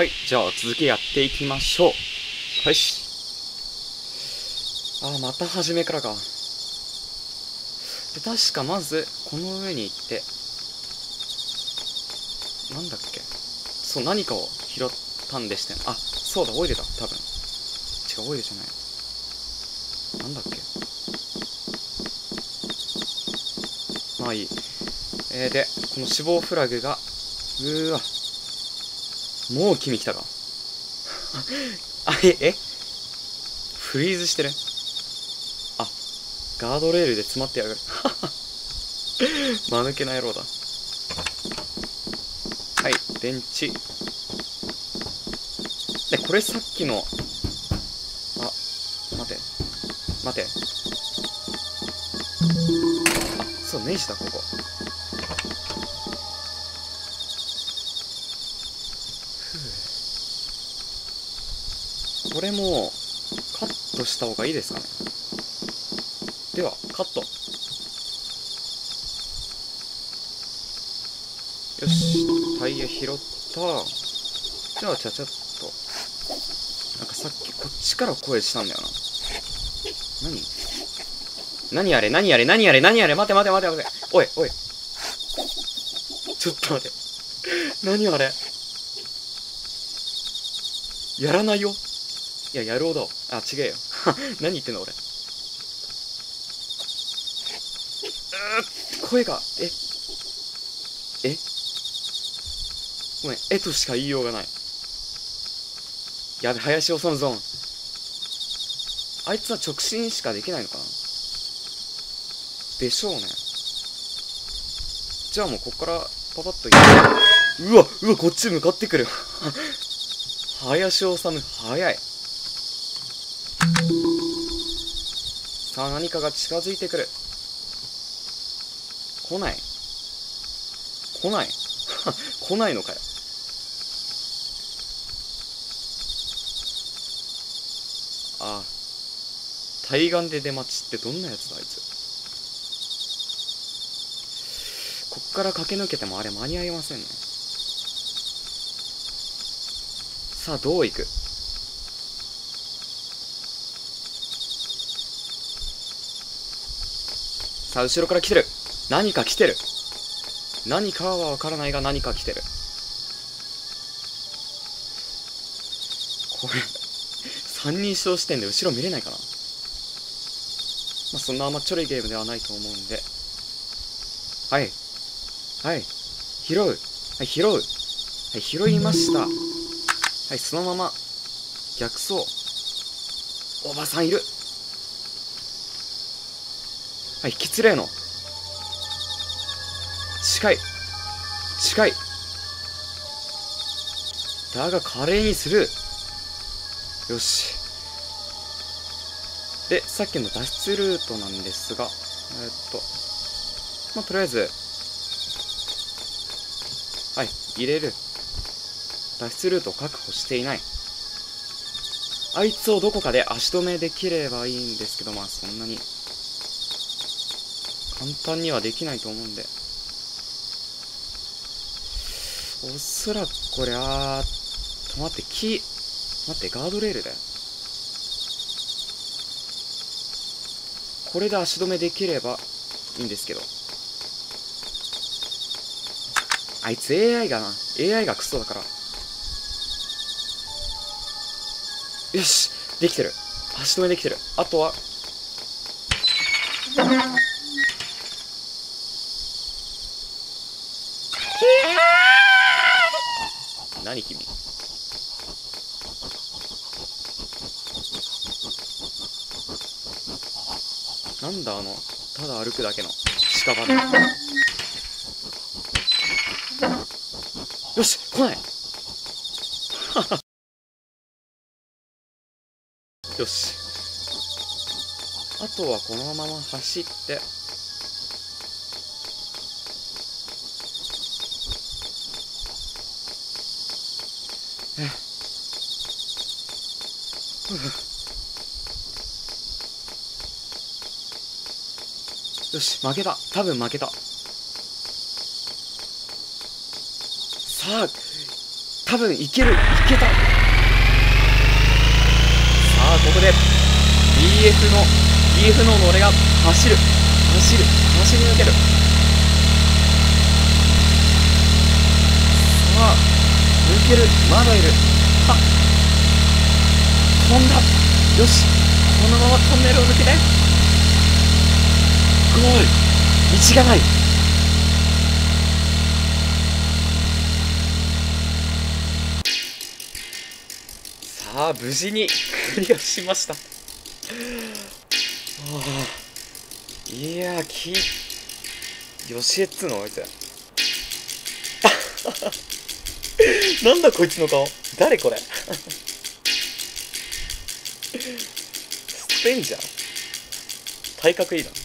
はい、じゃあ続きやっていきましょう。よし。また初めからか。で、確かまずこの上に行って、なんだっけ、そう、何かを拾ったんでしてん。そうだ、オイルだ、多分。違う、オイルじゃない。なんだっけ。まあいい。で、この死亡フラグが、もう君来たか。フリーズしてる。ガードレールで詰まってやがる。間抜けな野郎だ。はい、電池。で、これさっきの、待て。そう、ネジだ、ここ。これも、カットした方がいいですかね。では、カット。よし、タイヤ拾った。じゃあ、ちゃちゃっと。なんかさっきこっちから声したんだよな。何あれ待て。おい。ちょっと待て。何あれ。やらないよ。いや、やろうだ。違えよ。何言ってんの俺。声が、ごめん、としか言いようがない。やべ、林修ゾーン。あいつは直進しかできないのかなでしょうね。じゃあもうこっからパパッと行ってうわこっち向かってくる。林修早い。さあ何かが近づいてくる。来ない来ないのかよ。対岸で出待ちってどんなやつだあいつ。こっから駆け抜けてもあれ間に合いませんね。さあどう行く。さあ後ろから来てる。何か来てる。何かはわからないが何か来てる。これ三人称視点で後ろ見れないかな。そんな甘っちょろいゲームではないと思うんで、拾う。拾いました。そのまま逆走。おばさんいる。引き連れの近いだが華麗にする。よし。で、さっきの脱出ルートなんですが、とりあえず、入れる。脱出ルートを確保していない。あいつをどこかで足止めできればいいんですけど、そんなに簡単にはできないと思うんで、おそらくこれ、待って、ガードレールだよ。これで足止めできればいいんですけど、あいつ AI がクソだから。よし、できてる。足止めできてる。あとは何君。なんだただ歩くだけの屍。よし、来ない。よし。あとはこのまま走って、よし、多分負けた。さあ多分いけた。さあここで BF の俺が走り抜ける。さあ抜ける。まだいる。はっ、飛んだ。よし、このままトンネルを抜けてゴール。道がない。さあ無事にクリアしました。いやー、よしえっつうのあいつなんだこいつの顔。誰これスペンジャー、体格いいな。